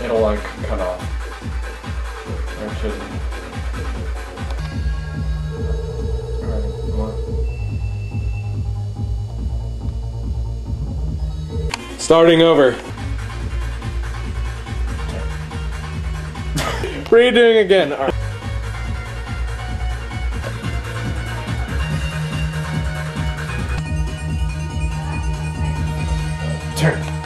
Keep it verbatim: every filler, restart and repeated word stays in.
it'll like cut off. Or it shouldn't. Alright, come on. Starting over. Redoing again. All right.